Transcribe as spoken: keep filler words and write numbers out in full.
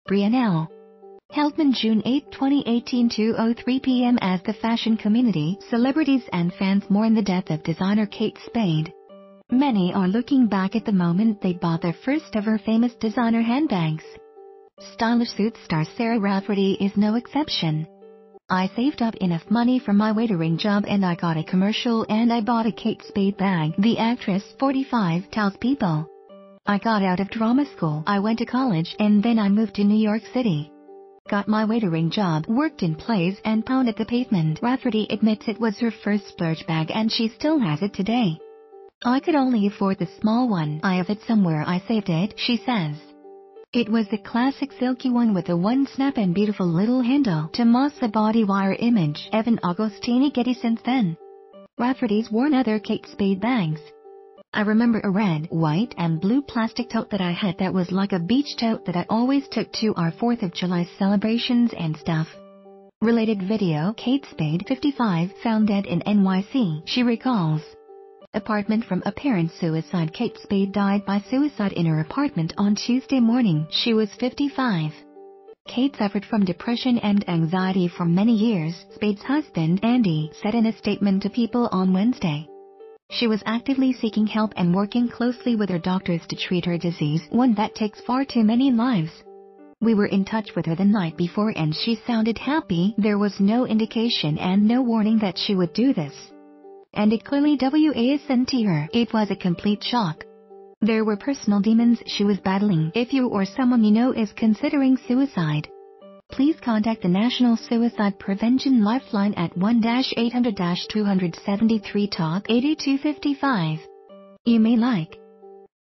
Brianelle Heldman, June eighth twenty eighteen, two oh three p m As the fashion community, celebrities and fans mourn the death of designer Kate Spade. Many are looking back at the moment they bought their first ever famous designer handbags. Stylish suit star Sarah Rafferty is no exception. I saved up enough money for my waitering job and I got a commercial and I bought a Kate Spade bag, the actress, forty-five, tells People. I got out of drama school, I went to college, and then I moved to New York City. Got my waitering job, worked in plays, and pounded the pavement. Rafferty admits it was her first splurge bag and she still has it today. I could only afford the small one. I have it somewhere, I saved it, she says. It was the classic silky one with the one snap and beautiful little handle to mask the body wire image. Evan Agostini Getty. Since then, Rafferty's worn other Kate Spade bags. I remember a red, white, and blue plastic tote that I had that was like a beach tote that I always took to our fourth of July celebrations and stuff. Related video. Kate Spade, fifty-five, found dead in N Y C. She recalls. Apartment from apparent suicide. Kate Spade died by suicide in her apartment on Tuesday morning. She was fifty-five. Kate suffered from depression and anxiety for many years, Spade's husband, Andy, said in a statement to People on Wednesday. She was actively seeking help and working closely with her doctors to treat her disease, one that takes far too many lives. We were in touch with her the night before and she sounded happy. There was no indication and no warning that she would do this. And it clearly wasn't her. It was a complete shock. There were personal demons she was battling. If you or someone you know is considering suicide, please contact the National Suicide Prevention Lifeline at one eight hundred two seven three talk eight two five five. You may like